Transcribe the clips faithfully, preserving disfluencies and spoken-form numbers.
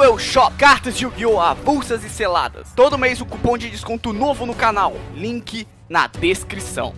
Duel Shop, cartas de Yu-Gi-Oh! Avulsas e seladas. Todo mês um cupom de desconto novo no canal. Link na descrição.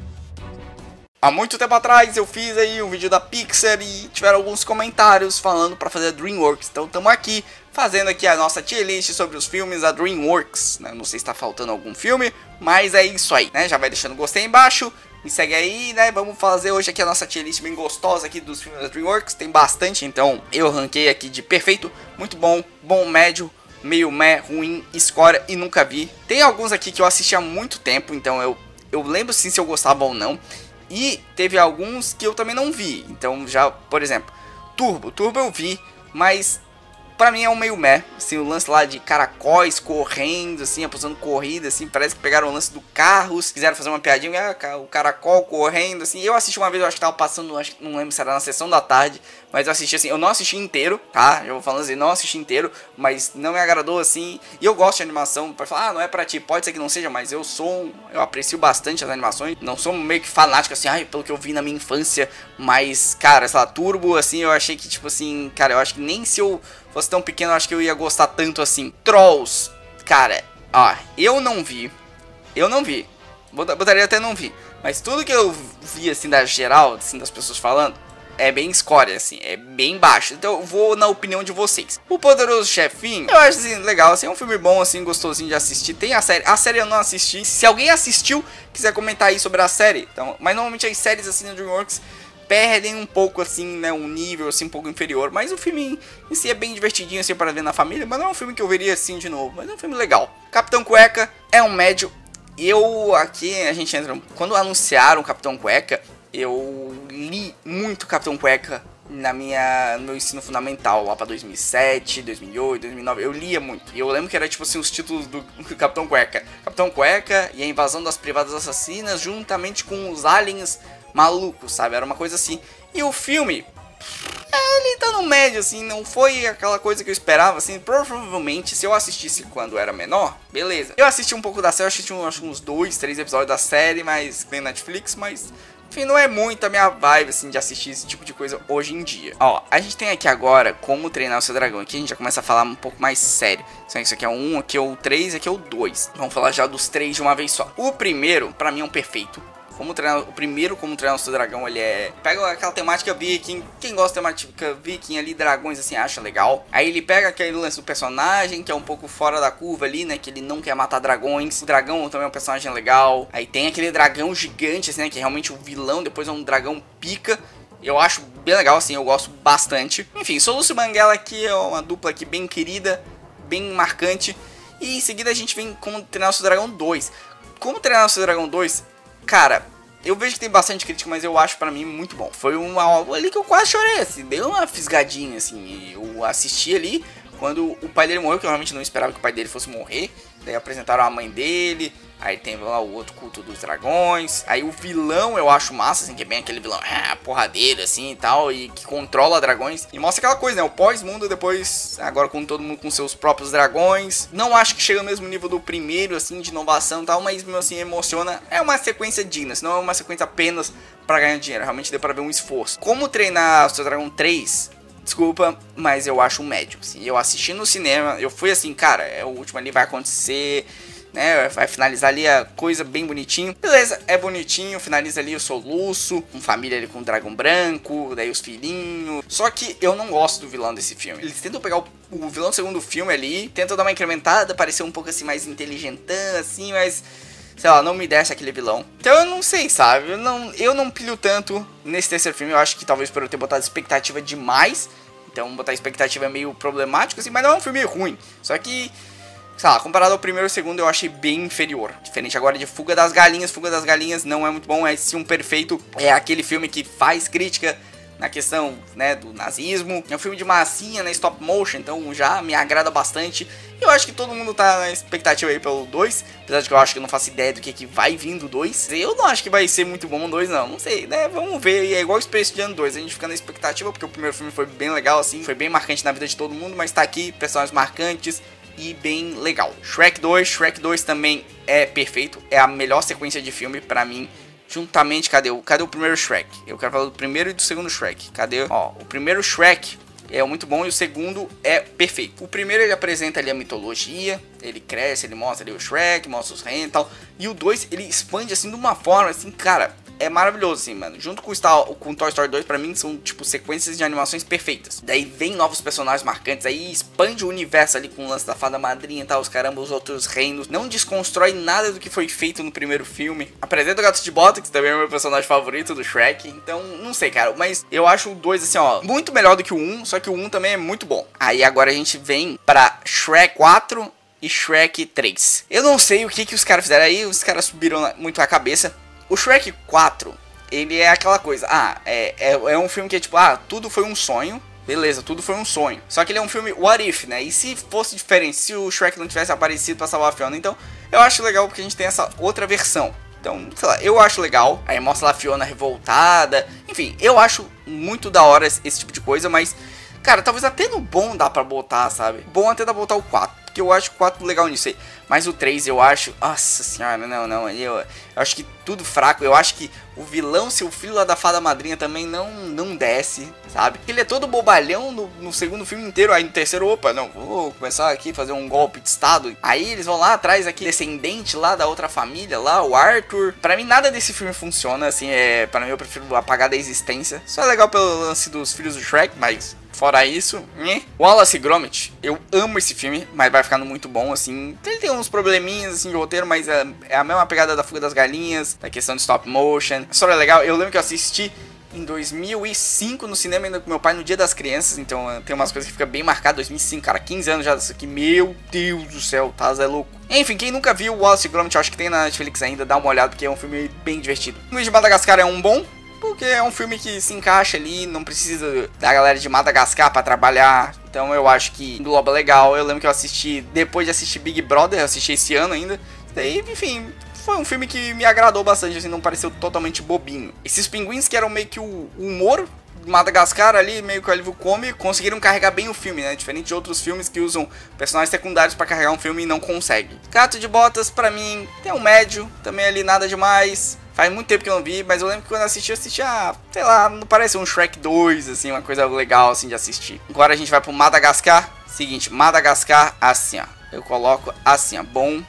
Há muito tempo atrás eu fiz aí um vídeo da Pixar e tiveram alguns comentários falando para fazer a DreamWorks. Então estamos aqui fazendo aqui a nossa tier list sobre os filmes da DreamWorks, né? Não sei se está faltando algum filme, mas é isso aí, né? Já vai deixando o gostei aí embaixo, me segue aí, né? Vamos fazer hoje aqui a nossa tier list bem gostosa aqui dos filmes da DreamWorks. Tem bastante, então eu ranquei aqui de perfeito, muito bom, bom, médio, meio meh, ruim, escória e nunca vi. Tem alguns aqui que eu assisti há muito tempo, então eu, eu lembro sim se eu gostava ou não. E teve alguns que eu também não vi. Então já, por exemplo, Turbo. Turbo eu vi, mas pra mim é um meio meh. Assim, o lance lá de caracóis correndo, assim, apostando corrida, assim. Parece que pegaram o lance do Carros, quiseram fazer uma piadinha, ah, o caracol correndo, assim. Eu assisti uma vez, eu acho que tava passando, acho, não lembro se era na sessão da tarde, mas eu assisti assim, eu não assisti inteiro, tá? Eu vou falando assim, não assisti inteiro, mas não me agradou, assim. E eu gosto de animação, pra falar, ah, não é pra ti, pode ser que não seja, mas eu sou, eu aprecio bastante as animações. Não sou meio que fanático, assim, ai, pelo que eu vi na minha infância, mas, cara, sei lá, Turbo, assim, eu achei que, tipo assim, cara, eu acho que nem se eu fosse tão pequeno, eu acho que eu ia gostar tanto assim. Trolls, cara, ó, eu não vi, eu não vi, botaria até não vi, mas tudo que eu vi, assim, da geral, assim, das pessoas falando, é bem escória, assim, é bem baixo. Então eu vou na opinião de vocês. O Poderoso Chefinho, eu acho, assim, legal, assim, é um filme bom, assim, gostosinho de assistir. Tem a série, a série eu não assisti. Se alguém assistiu, quiser comentar aí sobre a série, então, mas normalmente as séries, assim, da DreamWorks perdem um pouco, assim, né, um nível, assim, um pouco inferior. Mas o filme em si é bem divertidinho, assim, para ver na família, mas não é um filme que eu veria, assim, de novo, mas é um filme legal. Capitão Cueca é um médio. Eu, aqui, a gente entra, quando anunciaram o Capitão Cueca, eu li muito Capitão Cueca na minha, no meu ensino fundamental, lá pra dois mil e sete, dois mil e oito, dois mil e nove, eu lia muito. E eu lembro que era tipo assim, os títulos do Capitão Cueca. Capitão Cueca e a invasão das privadas assassinas juntamente com os aliens malucos, sabe? Era uma coisa assim. E o filme, ele tá no médio, assim, não foi aquela coisa que eu esperava, assim. Provavelmente, se eu assistisse quando era menor, beleza. Eu assisti um pouco da série, eu assisti um, acho, uns dois, três episódios da série, mas tem Netflix, mas enfim, não é muito a minha vibe, assim, de assistir esse tipo de coisa hoje em dia. Ó, a gente tem aqui agora Como Treinar o Seu Dragão. Aqui a gente já começa a falar um pouco mais sério. Isso aqui é o um, aqui é o três, aqui é o dois. Vamos falar já dos três de uma vez só. O primeiro, pra mim, é um perfeito. Como treinar, o primeiro Como Treinar o Seu Dragão, ele é... pega aquela temática viking, quem gosta da temática viking ali, dragões assim, acha legal. Aí ele pega aquele lance do personagem, que é um pouco fora da curva ali, né, que ele não quer matar dragões. O dragão também é um personagem legal. Aí tem aquele dragão gigante, assim, né, que é realmente o vilão, depois é um dragão pica. Eu acho bem legal, assim, eu gosto bastante. Enfim, Sou Lúcio Banguela aqui é uma dupla aqui bem querida, bem marcante. E em seguida a gente vem Como Treinar o Seu Dragão dois. Como Treinar o Seu Dragão dois... Cara, eu vejo que tem bastante crítica, mas eu acho pra mim muito bom. Foi uma algo ali que eu quase chorei, assim, deu uma fisgadinha, assim. Eu assisti ali quando o pai dele morreu, que eu realmente não esperava que o pai dele fosse morrer. Daí apresentaram a mãe dele, aí tem lá o outro culto dos dragões. Aí o vilão eu acho massa, assim, que é bem aquele vilão ah, porradeiro, assim, e tal, e que controla dragões. E mostra aquela coisa, né, o pós-mundo depois, agora com todo mundo com seus próprios dragões. Não acho que chega no mesmo nível do primeiro, assim, de inovação e tal, mas mesmo assim emociona. É uma sequência digna, não é uma sequência apenas pra ganhar dinheiro, realmente deu pra ver um esforço. Como Treinar o Seu Dragão três... Desculpa, mas eu acho um médio, assim. Eu assisti no cinema, eu fui assim, cara, é o último ali, vai acontecer, né, vai finalizar ali a coisa bem bonitinho. Beleza, é bonitinho, finaliza ali o soluço, com família ali com o dragão branco, daí os filhinhos. Só que eu não gosto do vilão desse filme. Eles tentam pegar o, o vilão do segundo filme ali, tentam dar uma incrementada, parecer um pouco assim mais inteligentão, assim, mas... sei lá, não me desce aquele vilão. Então eu não sei, sabe? Eu não, eu não pilho tanto nesse terceiro filme. Eu acho que talvez por eu ter botado expectativa demais. Então botar expectativa é meio problemático, assim. Mas não é um filme ruim. Só que, sei lá, comparado ao primeiro e ao segundo, eu achei bem inferior. Diferente agora de Fuga das Galinhas. Fuga das Galinhas não é muito bom. É sim um perfeito. É aquele filme que faz crítica na questão, né, do nazismo. É um filme de massinha, né, stop motion, então já me agrada bastante. Eu acho que todo mundo tá na expectativa aí pelo dois, apesar de que eu acho que eu não faço ideia do que, que vai vir do dois. Eu não acho que vai ser muito bom o dois, não, não sei, né, vamos ver. É igual o Space Jam dois, a gente fica na expectativa, porque o primeiro filme foi bem legal, assim, foi bem marcante na vida de todo mundo, mas tá aqui, personagens marcantes e bem legal. Shrek dois, Shrek dois também é perfeito, é a melhor sequência de filme pra mim. Juntamente, cadê o, cadê o primeiro Shrek? Eu quero falar do primeiro e do segundo Shrek. Cadê? Ó, o primeiro Shrek é muito bom e o segundo é perfeito. O primeiro ele apresenta ali a mitologia, ele cresce, ele mostra ali o Shrek, mostra os reinos e tal. E o dois ele expande assim de uma forma assim, cara, é maravilhoso assim, mano. Junto com o, Star, com o Toy Story dois, pra mim são tipo sequências de animações perfeitas. Daí vem novos personagens marcantes, aí expande o universo ali com o lance da fada madrinha e tal, os caramba, os outros reinos. Não desconstrói nada do que foi feito no primeiro filme. Apresenta o Gato de Bota, que também é o meu personagem favorito do Shrek. Então, não sei, cara, mas eu acho o dois assim, ó, muito melhor do que o um, só que o um também é muito bom. Aí agora a gente vem pra Shrek quatro e Shrek três. Eu não sei o que que os caras fizeram aí, os caras subiram muito a cabeça. O Shrek quatro, ele é aquela coisa, ah, é, é, é um filme que é tipo, ah, tudo foi um sonho, beleza, tudo foi um sonho. Só que ele é um filme what if, né, e se fosse diferente, se o Shrek não tivesse aparecido pra salvar a Fiona, então eu acho legal porque a gente tem essa outra versão. Então, sei lá, eu acho legal, aí mostra lá a Fiona revoltada, enfim, eu acho muito da hora esse, esse tipo de coisa, mas, cara, talvez até no bom dá pra botar, sabe, bom até dá pra botar o quatro. Que eu acho o quatro legal nisso aí. Mas o três eu acho... Nossa senhora, não, não. Eu, eu acho que tudo fraco. Eu acho que o vilão, seu filho lá da fada madrinha também não, não desce, sabe? Ele é todo bobalhão no, no segundo filme inteiro. Aí no terceiro, opa, não, vou começar aqui a fazer um golpe de estado. Aí eles vão lá atrás, aqui, descendente lá da outra família, lá, o Arthur. Pra mim nada desse filme funciona, assim, é... Pra mim eu prefiro apagar da existência. Só é legal pelo lance dos filhos do Shrek, mas... Fora isso, né? Wallace e Gromit, eu amo esse filme, mas vai ficando muito bom, assim. Ele tem uns probleminhas, assim, de roteiro, mas é, é a mesma pegada da Fuga das Galinhas, da questão de stop motion. A história é legal, eu lembro que eu assisti em dois mil e cinco no cinema ainda com meu pai no Dia das Crianças, então tem umas coisas que fica bem marcadas, dois mil e cinco, cara, quinze anos já disso aqui, meu Deus do céu, tá, Zé louco. Enfim, quem nunca viu Wallace e Gromit, eu acho que tem na Netflix ainda, dá uma olhada, porque é um filme bem divertido. O Luiz de Madagascar é um bom, porque é um filme que se encaixa ali, não precisa da galera de Madagascar pra trabalhar. Então eu acho que engloba legal. Eu lembro que eu assisti, depois de assistir Big Brother, eu assisti esse ano ainda. Daí, enfim, foi um filme que me agradou bastante, assim, não pareceu totalmente bobinho. Esses pinguins que eram meio que o humor de Madagascar ali, meio que o alívio cômico, conseguiram carregar bem o filme, né? Diferente de outros filmes que usam personagens secundários pra carregar um filme e não conseguem. Gato de Botas, pra mim, tem um médio, também ali nada demais. Faz muito tempo que eu não vi, mas eu lembro que quando eu assisti, eu assisti, ah, sei lá, não parece um Shrek dois, assim, uma coisa legal, assim, de assistir. Agora a gente vai pro Madagascar. Seguinte, Madagascar, assim, ó. Eu coloco assim, ó, bom,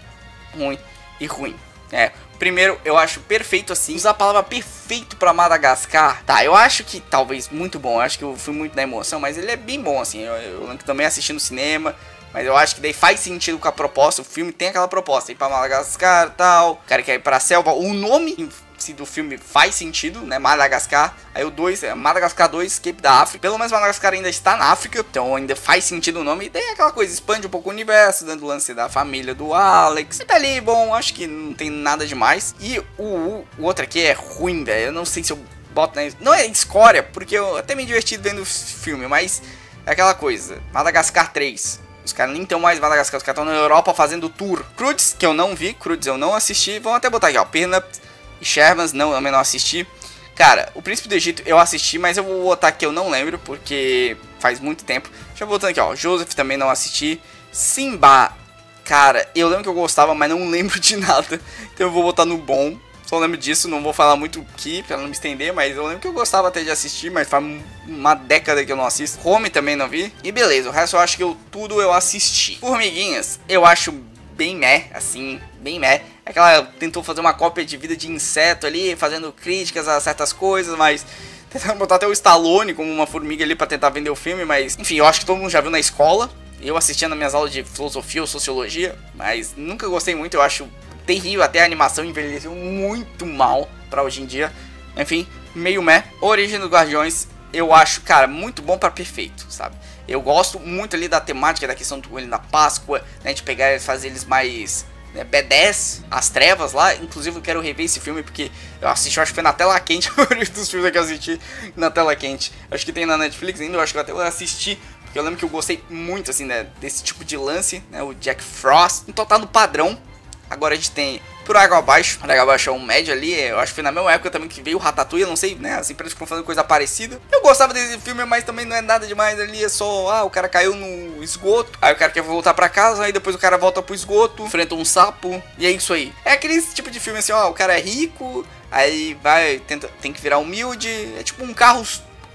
ruim e ruim. É, primeiro, eu acho perfeito assim. Usar a palavra perfeito pra Madagascar. Tá, eu acho que talvez muito bom. Eu acho que eu fui muito na emoção, mas ele é bem bom, assim. Eu, eu lembro que também assisti no cinema. Mas eu acho que daí faz sentido com a proposta. O filme tem aquela proposta. Ir pra Madagascar e tal. O cara quer ir pra selva. O nome do filme faz sentido, né? Madagascar. Aí o dois é Madagascar dois, Escape da África. Pelo menos Madagascar ainda está na África. Então ainda faz sentido o nome. E daí é aquela coisa, expande um pouco o universo, dando o lance da família do Alex. E tá ali, bom, acho que não tem nada demais. E o, o, o outro aqui é ruim, velho. Eu não sei se eu boto na... Não é escória, porque eu até me diverti vendo o filme. Mas é aquela coisa. Madagascar três. Os caras nem estão mais em Madagascar, os caras estão na Europa fazendo tour. Croods, que eu não vi, Croods eu não assisti. Vamos até botar aqui, ó, Peanuts e Shermans, não, eu também não assisti. Cara, o Príncipe do Egito eu assisti, mas eu vou botar aqui, eu não lembro, porque faz muito tempo. Deixa eu botar aqui, ó, Joseph também não assisti. Simba, cara, eu lembro que eu gostava, mas não lembro de nada. Então eu vou botar no bom. Só lembro disso, não vou falar muito aqui pra não me estender, mas eu lembro que eu gostava até de assistir, mas faz uma década que eu não assisto. Home também não vi. E beleza, o resto eu acho que eu, tudo eu assisti. Formiguinhas, eu acho bem meh, assim, bem meh. Aquela tentou fazer uma cópia de Vida de Inseto ali, fazendo críticas a certas coisas, mas tentando botar até o Stallone como uma formiga ali pra tentar vender o filme, mas enfim, eu acho que todo mundo já viu na escola. Eu assistia nas minhas aulas de filosofia ou sociologia, mas nunca gostei muito, eu acho terrível, até a animação envelheceu muito mal pra hoje em dia. Enfim, meio meh. Origem dos Guardiões, eu acho, cara, muito bom pra perfeito, sabe? Eu gosto muito ali da temática, da questão do coelho da Páscoa, né, de pegar e fazer eles mais, né, B dez, as trevas lá. Inclusive eu quero rever esse filme porque eu assisti, eu acho que foi na tela quente, a maioria dos filmes que eu assisti na tela quente. Acho que tem na Netflix ainda, eu acho que eu até vou assistir, porque eu lembro que eu gostei muito, assim, né, desse tipo de lance, né, o Jack Frost. Então tá no padrão. Agora a gente tem Por Água Abaixo. Por Água Abaixo é um médio ali. Eu acho que foi na mesma época também que veio o Ratatouille. Eu não sei, né? As empresas ficam fazendo coisa parecida. Eu gostava desse filme, mas também não é nada demais ali. É só, ah, o cara caiu no esgoto. Aí o cara quer voltar pra casa. Aí depois o cara volta pro esgoto. Enfrenta um sapo. E é isso aí. É aquele tipo de filme assim, ó. O cara é rico. Aí vai, tenta, tem que virar humilde. É tipo um carro...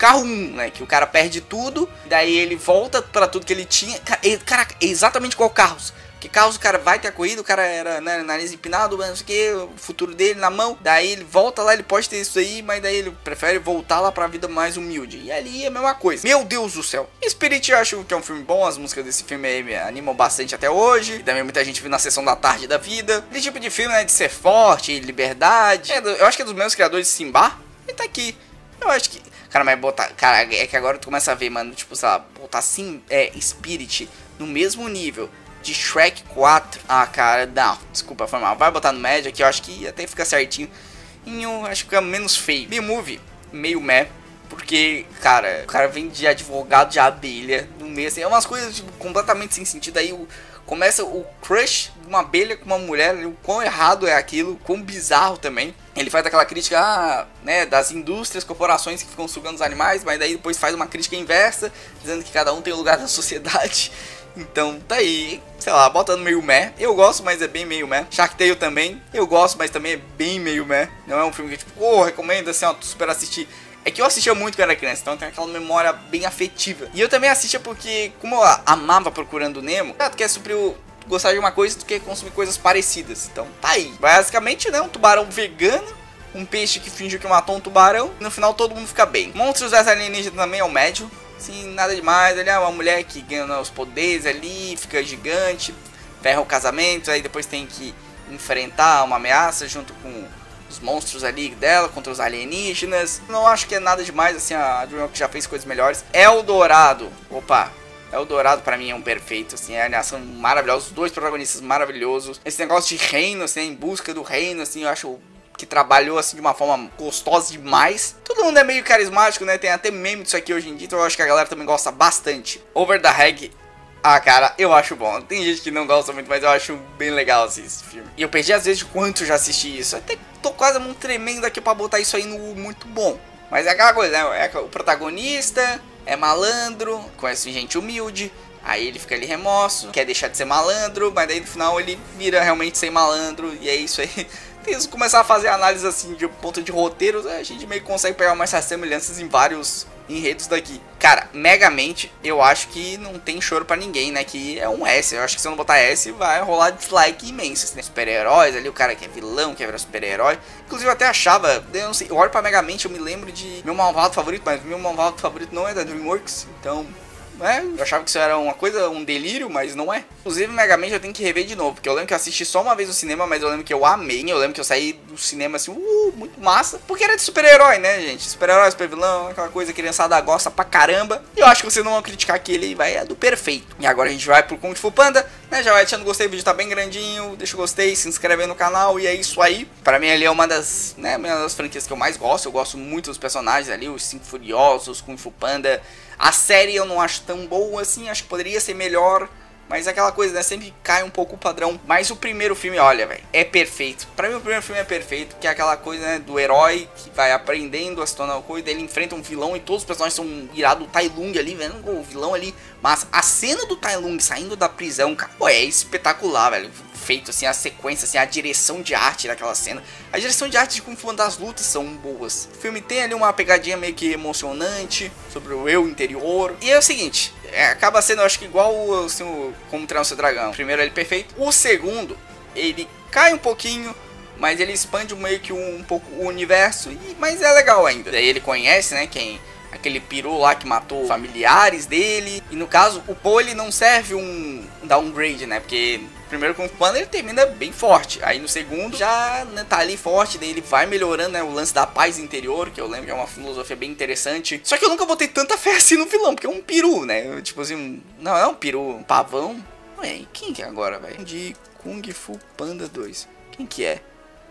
carro um, né? Que o cara perde tudo, daí ele volta pra tudo que ele tinha. Caraca, é exatamente igual carros. Que carros o cara vai ter a corrida, o cara era, né, nariz empinado, não sei o que, o futuro dele na mão. Daí ele volta lá, ele pode ter isso aí, mas daí ele prefere voltar lá pra vida mais humilde. E ali é a mesma coisa. Meu Deus do céu. Spirit eu acho que é um filme bom, as músicas desse filme aí me animam bastante até hoje. E também muita gente viu na sessão da tarde da vida. Esse tipo de filme, né, de ser forte, liberdade. É, eu acho que é dos meus criadores de Simba. Ele tá aqui. Eu acho que... Cara, mas botar... Cara, é que agora tu começa a ver, mano, tipo, sei lá, botar Sim, é, Spirit no mesmo nível de Shrek quatro. Ah, cara, não. Desculpa, foi mal. Vai botar no médio aqui, eu acho que até fica certinho. E eu acho que fica menos feio. B-Movie, meio meh. Porque, cara, o cara vem de advogado de abelha no meio, assim. É umas coisas tipo, completamente sem sentido. Aí o, começa o crush de uma abelha com uma mulher. O quão errado é aquilo, o quão bizarro também. Ele faz aquela crítica, ah, né, das indústrias, corporações que ficam sugando os animais. Mas daí depois faz uma crítica inversa, dizendo que cada um tem um lugar na sociedade. Então, tá aí, sei lá, bota no meio meh. Eu gosto, mas é bem meio meh. Shark Tale também, eu gosto, mas também é bem meio meh. Não é um filme que, tipo, oh, recomendo, assim, ó, super assistir. É que eu assistia muito quando era criança, então tem aquela memória bem afetiva. E eu também assistia porque, como eu amava Procurando Nemo, tu quer suprir o... gostar de uma coisa, tu quer consumir coisas parecidas. Então, tá aí. Basicamente, né, um tubarão vegano, um peixe que fingiu que matou um tubarão, e no final todo mundo fica bem. Monstros versus Alienígenas também é o médio. Assim, nada demais, ele é uma mulher que ganha os poderes ali, fica gigante, ferra o casamento, aí depois tem que enfrentar uma ameaça junto com os monstros ali dela, contra os alienígenas. Não acho que é nada demais, assim, a DreamWorks já fez coisas melhores. Eldorado, opa, Eldorado pra mim é um perfeito, assim, é a animação maravilhosa, os dois protagonistas maravilhosos. Esse negócio de reino, assim, em busca do reino, assim, eu acho... que trabalhou assim de uma forma gostosa demais. Todo mundo é meio carismático, né? Tem até meme disso aqui hoje em dia, então eu acho que a galera também gosta bastante. Over the Hag, ah, cara, eu acho bom. Tem gente que não gosta muito, mas eu acho bem legal assim, esse filme. E eu perdi às vezes de quanto eu já assisti isso. Até tô quase muito tremendo aqui pra botar isso aí no muito bom. Mas é aquela coisa, né? É o protagonista, é malandro, conhece gente humilde. Aí ele fica ali remoço, quer deixar de ser malandro, mas daí no final ele vira realmente ser malandro. E é isso aí. Tem que começar a fazer análise assim de ponto de roteiros, a gente meio que consegue pegar mais essas semelhanças em vários enredos daqui. Cara, Megamente, eu acho que não tem choro pra ninguém, né? Que é um S. Eu acho que se eu não botar S, vai rolar dislike imenso. Né? Super-heróis ali, o cara que é vilão, que é super-herói. Inclusive, eu até achava, eu não sei, eu olho pra Megamente, eu me lembro de meu malvado favorito, mas meu malvado favorito não é da DreamWorks, então... É, eu achava que isso era uma coisa, um delírio, mas não é. Inclusive, Megamente eu tenho que rever de novo, porque eu lembro que eu assisti só uma vez no cinema, mas eu lembro que eu amei. Eu lembro que eu saí do cinema assim, uh, muito massa. Porque era de super-herói, né, gente? Super-herói, super-vilão, aquela coisa que a criançada gosta pra caramba. E eu acho que vocês não vão criticar que ele vai é do perfeito. E agora a gente vai pro Kung Fu Panda, né? Já vai deixando gostei, o vídeo tá bem grandinho. Deixa o gostei, se inscreve aí no canal e é isso aí. Pra mim ali é uma das, né, uma das franquias que eu mais gosto. Eu gosto muito dos personagens ali, os Cinco Furiosos, Kung Fu Panda. A série eu não acho tão boa assim, acho que poderia ser melhor. Mas é aquela coisa, né? Sempre cai um pouco o padrão. Mas o primeiro filme, olha, velho, é perfeito. Pra mim o primeiro filme é perfeito, que é aquela coisa, né, do herói que vai aprendendo a se tornar uma coisa. Ele enfrenta um vilão e todos os personagens são irados. O Tai Lung ali, vendo o vilão ali. Mas a cena do Tai Lung saindo da prisão, cara, pô, é espetacular, velho. Feito assim, a sequência, assim, a direção de arte daquela cena. A direção de arte de Kung Fu das lutas são boas. O filme tem ali uma pegadinha meio que emocionante sobre o eu interior. E é o seguinte, é, acaba sendo, eu acho que igual assim, o Como Treinar o Seu Dragão. O primeiro ele é perfeito. O segundo, ele cai um pouquinho, mas ele expande meio que um, um pouco o universo. E, mas é legal ainda. Daí ele conhece, né, quem... aquele peru lá que matou familiares dele. E no caso, o Po ele não serve um downgrade, né? Porque primeiro Kung Fu Panda ele termina bem forte. Aí no segundo já, né, tá ali forte. Daí ele vai melhorando, né? O lance da paz interior, que eu lembro que é uma filosofia bem interessante. Só que eu nunca botei tanta fé assim no vilão, porque é um peru, né? Tipo assim, um, não é um peru, um pavão. Ué, quem que é agora, velho? De Kung Fu Panda dois. Quem que é?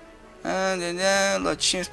Ah, Lotinhos,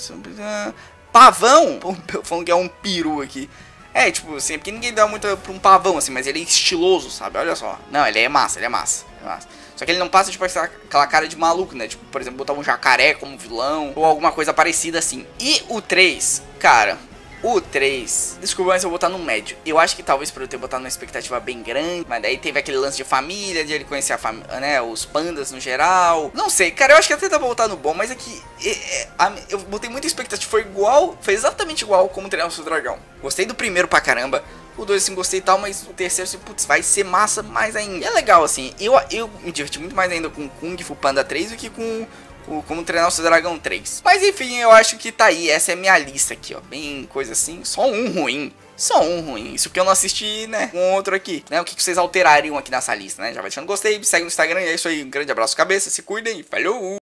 pavão? Falando que é um peru aqui. É, tipo assim, porque ninguém dá muito pra um pavão, assim, mas ele é estiloso, sabe? Olha só. Não, ele é massa, ele é massa, é massa. Só que ele não passa, tipo, aquela cara de maluco, né? Tipo, por exemplo, botar um jacaré como vilão, ou alguma coisa parecida assim. E o três, cara, O três, desculpa, mas eu vou botar no médio. Eu acho que talvez por eu ter botado uma expectativa bem grande, mas daí teve aquele lance de família, de ele conhecer a família, né, os pandas no geral. Não sei, cara, eu acho que até dá pra botar no bom, mas é que é, é, a, eu botei muita expectativa, foi igual, foi exatamente igual como Treinar o Seu Dragão. Gostei do primeiro pra caramba, o dois assim gostei e tal, mas o terceiro assim, putz, vai ser massa mais ainda. E é legal assim, eu, eu me diverti muito mais ainda com Kung Fu Panda três do que com o Como Treinar o Seu Dragão três. Mas enfim, eu acho que tá aí, essa é a minha lista aqui, ó, bem coisa assim, só um ruim. Só um ruim, isso porque eu não assisti, né, com outro aqui, né, o que vocês alterariam aqui nessa lista, né, já vai deixando gostei, me segue no Instagram, e é isso aí, um grande abraço cabeça, se cuidem e falhou!